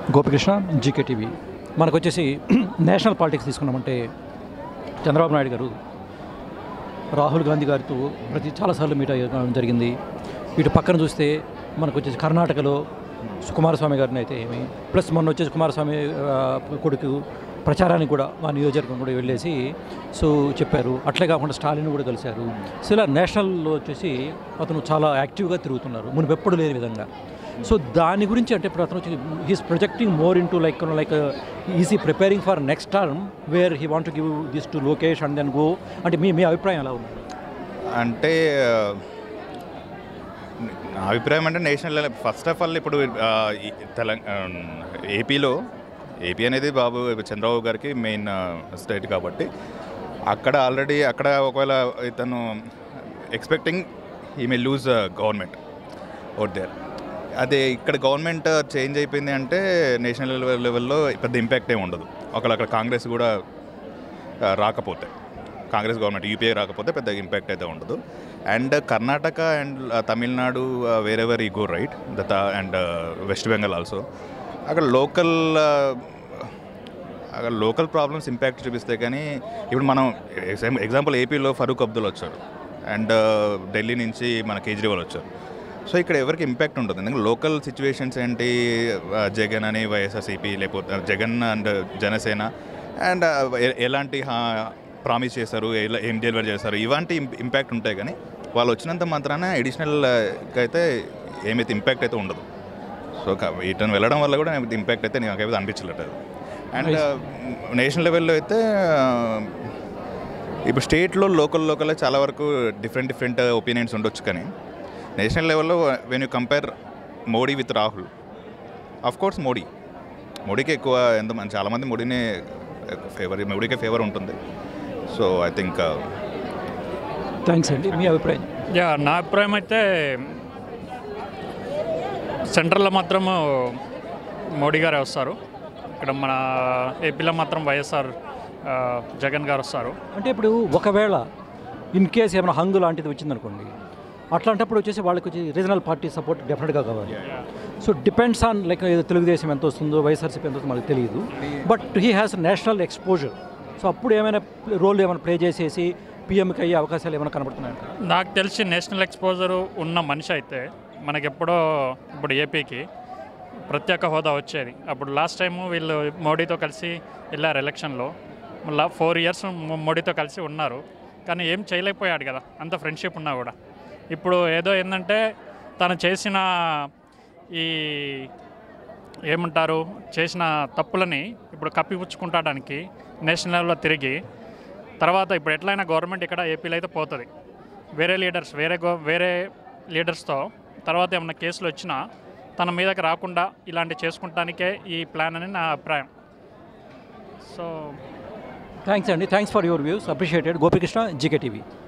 Gopikrishna, GK TV. మనకు వచ్చేసి national politics తీసుకున్నామంటే చంద్రబాబు నాయుడు గారు రాహుల్ గాంధీ గారితో చాలాసార్లు మీట్ అయ్యడం జరిగింది. ఇటు పక్కన చూస్తే మనకు వచ్చేసి కర్ణాటకలో కుమారస్వామి గారిని అయితే ఏమి, ప్లస్ మొన్న వచ్చేసి కుమారస్వామి కొడుకు ప్రచారానికి కూడా మా నియోజకవర్గం కూడా వెళ్ళేసి సో చెప్పారు. అట్లే కాకుండా స్టాలిన్ కూడా కలిశారు. సో ఇలా నేషనల్లో వచ్చేసి అతను చాలా యాక్టివ్గా తిరుగుతున్నారు, మునుపెప్పుడు లేని విధంగా. సో దాని గురించి అంటే ఇప్పుడు అతను వచ్చి he's projecting more into like easy preparing for next term where he want to give this to Lokesh and then go అంటే మీ అభిప్రాయం ఎలా ఉంది? అంటే నా అభిప్రాయం అంటే నేషనల్ ఫస్ట్ ఆఫ్ ఆల్ ఇప్పుడు ఏపీ అనేది చంద్రబాబు గారికి మెయిన్ స్టేట్ కాబట్టి అక్కడ ఒకవేళ ఇతను expecting he may lose government out there. అదే ఇక్కడ గవర్నమెంట్ చేంజ్ అయిపోయింది అంటే నేషనల్ లెవెల్లో పెద్ద ఇంపాక్ట్ ఏమి ఉండదు. అక్కడ కాంగ్రెస్ కూడా రాకపోతే, కాంగ్రెస్ గవర్నమెంట్ యూపీఏ రాకపోతే పెద్ద ఇంపాక్ట్ అయితే ఉండదు. And Karnataka and Tamil Nadu wherever we go right and West Bengal also అక్కడ లోకల్ ప్రాబ్లమ్స్ ఇంపాక్ట్ చూపిస్తాయి. కానీ ఇప్పుడు మనం ఎగ్జాంపుల్ ఏపీలో ఫరూక్ అబ్దుల్ వచ్చారు అండ్ ఢిల్లీ నుంచి మన కేజ్రీవాల్ వచ్చారు. సో ఇక్కడ ఎవరికి ఇంపాక్ట్ ఉంటుంది, ఎందుకంటే లోకల్ సిచ్యువేషన్స్ ఏంటి, జగన్ అని వైఎస్ఆర్సీపీ లేకపోతే జగన్ అండ్ జనసేన అండ్ ఎలాంటి ప్రామిస్ చేశారు, ఏం డెలివరీ చేస్తారు, ఇలాంటి ఇంపాక్ట్ ఉంటాయి. కానీ వాళ్ళు వచ్చినంత మాత్రాన అడిషనల్గా అయితే ఏమైతే ఇంపాక్ట్ అయితే ఉండదు. సో ఇటన్ వెళ్ళడం వల్ల కూడా ఇంపాక్ట్ అయితే నాకైతే అనిపించలేదు. అండ్ నేషనల్ లెవెల్లో అయితే ఇప్పుడు స్టేట్లో లోకల్ చాలా వరకు డిఫరెంట్ ఒపీనియన్స్ ఉండొచ్చు. కానీ నేషనల్ లెవెల్లో when you compare Modi with Rahul, of course మోడీకి ఎక్కువ చాలామంది మోడీకే ఫేవర్ ఉంటుంది. సో ఐ థింక్ థ్యాంక్స్ అండి. మీ అభిప్రాయం? నా అభిప్రాయం అయితే సెంట్రల్లో మాత్రం మోడీ గారే వస్తారు, ఇక్కడ మన ఏపీలో మాత్రం వైఎస్ఆర్ జగన్ గారు వస్తారు. అంటే ఇప్పుడు ఒకవేళ ఇన్ కేస్ ఏమైనా హంగు లాంటిది వచ్చిందనుకోండి, అట్లాంటప్పుడు వచ్చేసి వాళ్ళకి వచ్చి రీజనల్ పార్టీ సపోర్ట్ డెఫినెట్గా కావాలి. So depends on like Telugu Desam ఎంత వస్తుందో, వైఎస్ఆర్సీపీ ఎంత వస్తుందో మనకు తెలియదు. But he has national exposure. So అప్పుడు ఏమైనా రోల్ ఏమైనా ప్లే చేసేసి పీఎంకి అయ్యే అవకాశాలు ఏమైనా కనబడుతున్నాయంట? నాకు తెలిసి నేషనల్ ఎక్స్పోజరు ఉన్న మనిషి అయితే మనకెప్పుడో ఇప్పుడు ఏపీకి ప్రత్యేక హోదా వచ్చేది. అప్పుడు లాస్ట్ టైము వీళ్ళు మోడీతో కలిసి వెళ్ళారు ఎలక్షన్లో, మళ్ళీ 4 years మోడీతో కలిసి ఉన్నారు. కానీ ఏం చేయలేకపోయాడు కదా, అంత ఫ్రెండ్షిప్ ఉన్నా కూడా. ఇప్పుడు ఏదో ఏంటంటే తను చేసిన చేసిన తప్పులని ఇప్పుడు కప్పిపుచ్చుకుంటాడానికి నేషనల్ లెవెల్లో తిరిగి తర్వాత ఇప్పుడు ఎట్లయినా గవర్నమెంట్ ఇక్కడ ఏపీలో అయితే పోతుంది. వేరే లీడర్స్తో తర్వాత ఏమన్నా కేసులు వచ్చినా తన మీదకి రాకుండా ఇలాంటివి చేసుకుంటానికే ఈ ప్లాన్ అని నా అభిప్రాయం. సో థ్యాంక్స్ అండి. Thanks for your views, appreciated. Gopikrishna, GK TV.